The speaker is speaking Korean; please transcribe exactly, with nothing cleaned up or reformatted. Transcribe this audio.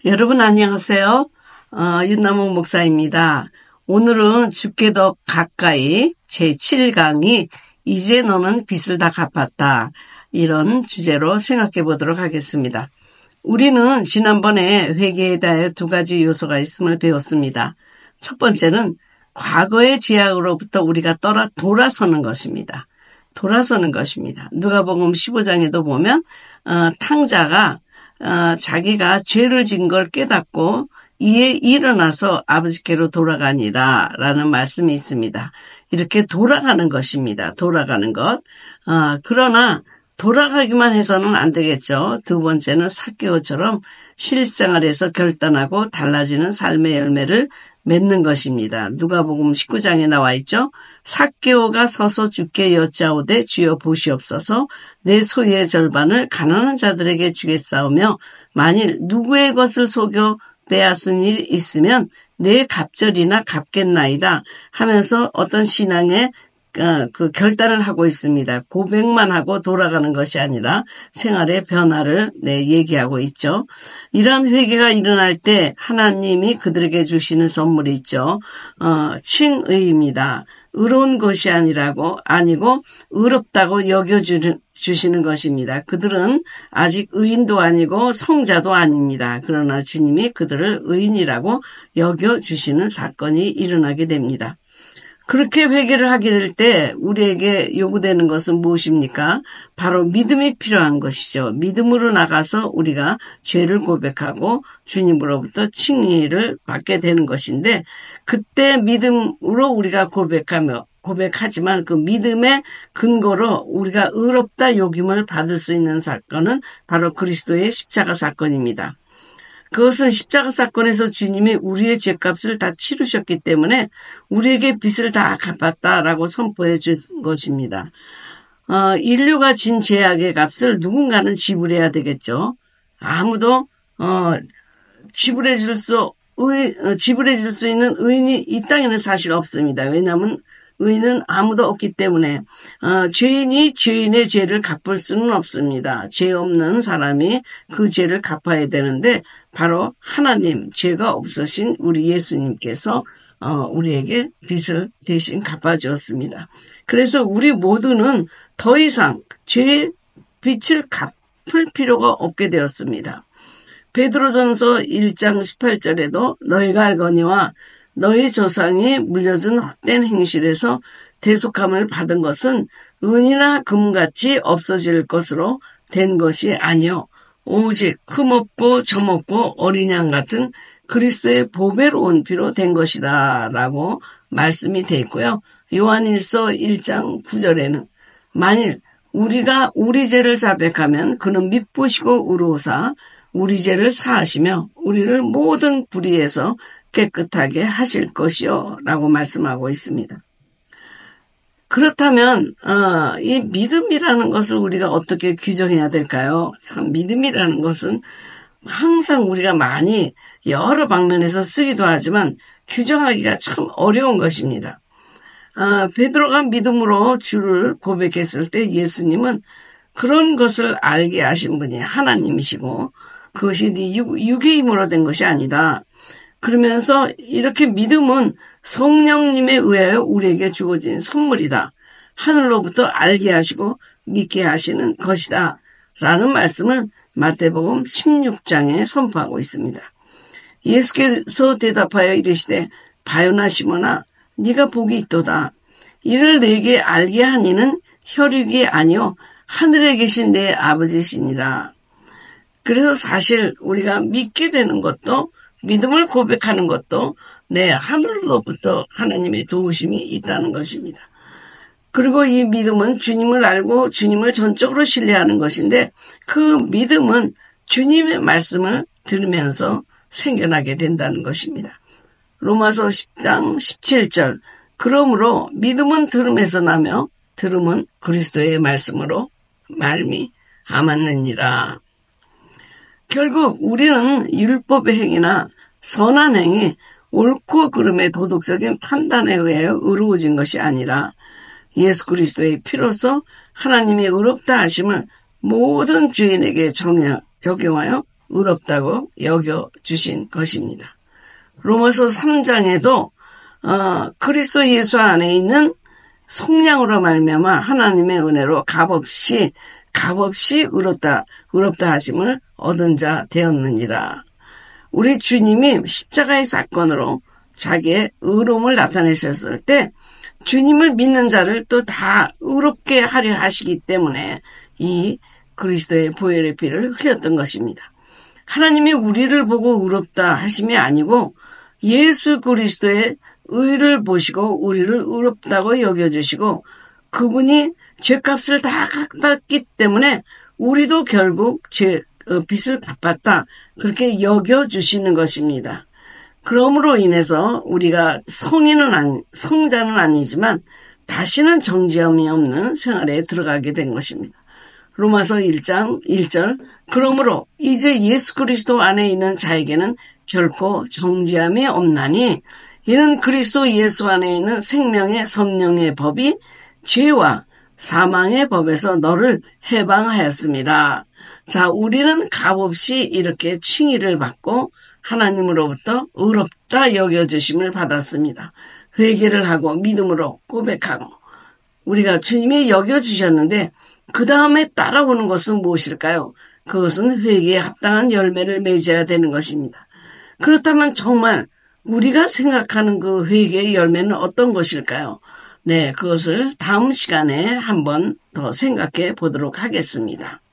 여러분 안녕하세요. 어, 윤남홍 목사입니다. 오늘은 주께 더 가까이 제칠 강이 이제 너는 빚을 다 갚았다. 이런 주제로 생각해 보도록 하겠습니다. 우리는 지난번에 회개에 대해 두 가지 요소가 있음을 배웠습니다. 첫 번째는 과거의 죄악으로부터 우리가 떠나 돌아서는 것입니다. 돌아서는 것입니다. 누가복음 십오 장에도 보면 어, 탕자가 어, 자기가 죄를 진 걸 깨닫고 이에 일어나서 아버지께로 돌아가니라 라는 말씀이 있습니다. 이렇게 돌아가는 것입니다. 돌아가는 것. 어, 그러나 돌아가기만 해서는 안 되겠죠. 두 번째는 삭개오처럼 실생활에서 결단하고 달라지는 삶의 열매를 맺는 것입니다. 누가복음 십구 장에 나와 있죠. 삭개오가 서서 주께 여짜오되 주여 보시옵소서 내 소유의 절반을 가난한 자들에게 주겠사오며 만일 누구의 것을 속여 빼앗은 일이 있으면 내 갑절이나 갚겠나이다 하면서 어떤 신앙의 그 결단을 하고 있습니다. 고백만 하고 돌아가는 것이 아니라 생활의 변화를 네, 얘기하고 있죠. 이런 회개가 일어날 때 하나님이 그들에게 주시는 선물이 있죠. 어, 칭의입니다. 의로운 것이 아니라고 아니고 의롭다고 여겨주시는 것입니다. 그들은 아직 의인도 아니고 성자도 아닙니다. 그러나 주님이 그들을 의인이라고 여겨주시는 사건이 일어나게 됩니다. 그렇게 회개를 하게 될 때 우리에게 요구되는 것은 무엇입니까? 바로 믿음이 필요한 것이죠. 믿음으로 나가서 우리가 죄를 고백하고 주님으로부터 칭의를 받게 되는 것인데 그때 믿음으로 우리가 고백하며 고백하지만 그 믿음의 근거로 우리가 의롭다 여김을 받을 수 있는 사건은 바로 그리스도의 십자가 사건입니다. 그것은 십자가 사건에서 주님이 우리의 죄값을 다 치르셨기 때문에 우리에게 빚을 다 갚았다라고 선포해 준 것입니다. 어, 인류가 진 죄악의 값을 누군가는 지불해야 되겠죠. 아무도 어, 지불해 줄 수, 의, 어, 지불해 줄 수 있는 의인이 이 땅에는 사실 없습니다. 왜냐하면 의인은 아무도 없기 때문에 어, 죄인이 죄인의 죄를 갚을 수는 없습니다. 죄 없는 사람이 그 죄를 갚아야 되는데 바로 하나님, 죄가 없으신 우리 예수님께서 어, 우리에게 빚을 대신 갚아주었습니다. 그래서 우리 모두는 더 이상 죄의 빚을 갚을 필요가 없게 되었습니다. 베드로전서 일 장 십팔 절에도 너희가 알거니와 너희 조상이 물려준 헛된 행실에서 대속함을 받은 것은 은이나 금같이 없어질 것으로 된 것이 아니요 오직 흠없고 점없고 어린 양 같은 그리스도의 보배로운 피로 된 것이다 라고 말씀이 되어 있고요. 요한일서 일 장 구 절에는 만일 우리가 우리 죄를 자백하면 그는 미쁘시고 의로우사 우리 죄를 사하시며 우리를 모든 불의에서 깨끗하게 하실 것이요 라고 말씀하고 있습니다. 그렇다면 어, 이 믿음이라는 것을 우리가 어떻게 규정해야 될까요? 참 믿음이라는 것은 항상 우리가 많이 여러 방면에서 쓰기도 하지만 규정하기가 참 어려운 것입니다. 어, 베드로가 믿음으로 주를 고백했을 때 예수님은 그런 것을 알게 하신 분이 하나님이시고 그것이 네 육의 힘으로 된 것이 아니다. 그러면서 이렇게 믿음은 성령님에 의하여 우리에게 주어진 선물이다. 하늘로부터 알게 하시고 믿게 하시는 것이다. 라는 말씀을 마태복음 십육 장에 선포하고 있습니다. 예수께서 대답하여 이르시되 바요나 시몬아 네가 복이 있도다. 이를 내게 알게 하니는 혈육이 아니요 하늘에 계신 내 아버지시니라. 그래서 사실 우리가 믿게 되는 것도 믿음을 고백하는 것도 내 하늘로부터 하나님의 도우심이 있다는 것입니다. 그리고 이 믿음은 주님을 알고 주님을 전적으로 신뢰하는 것인데 그 믿음은 주님의 말씀을 들으면서 생겨나게 된다는 것입니다. 로마서 십 장 십칠 절 그러므로 믿음은 들음에서 나며 들음은 그리스도의 말씀으로 말미암았느니라. 결국 우리는 율법의 행위나 선한 행위, 옳고 그름의 도덕적인 판단에 의하여 의로워진 것이 아니라 예수 그리스도의 피로서 하나님의 의롭다 하심을 모든 죄인에게 적용하여 의롭다고 여겨주신 것입니다. 로마서 삼 장에도 어, 그리스도 예수 안에 있는 속량으로 말미암아 하나님의 은혜로 값없이 값없이 의롭다 의롭다 하심을 얻은 자 되었느니라. 우리 주님이 십자가의 사건으로 자기의 의로움을 나타내셨을 때 주님을 믿는 자를 또 다 의롭게 하려 하시기 때문에 이 그리스도의 보혈의 피를 흘렸던 것입니다. 하나님이 우리를 보고 의롭다 하심이 아니고 예수 그리스도의 의를 보시고 우리를 의롭다고 여겨주시고 그분이 죄값을 다 갚았기 때문에 우리도 결국 죄 빚을 갚았다 그렇게 여겨주시는 것입니다. 그러므로 인해서 우리가 성인은 아니, 성자는 아니지만 다시는 정죄함이 없는 생활에 들어가게 된 것입니다. 로마서 일 장 일 절 그러므로 이제 예수 그리스도 안에 있는 자에게는 결코 정죄함이 없나니 이는 그리스도 예수 안에 있는 생명의 성령의 법이 죄와 사망의 법에서 너를 해방하였습니다. 자, 우리는 값없이 이렇게 칭의를 받고 하나님으로부터 의롭다 여겨주심을 받았습니다. 회개를 하고 믿음으로 고백하고 우리가 주님이 여겨주셨는데 그 다음에 따라오는 것은 무엇일까요? 그것은 회개에 합당한 열매를 맺어야 되는 것입니다. 그렇다면 정말 우리가 생각하는 그 회개의 열매는 어떤 것일까요? 네, 그것을 다음 시간에 한번 더 생각해 보도록 하겠습니다.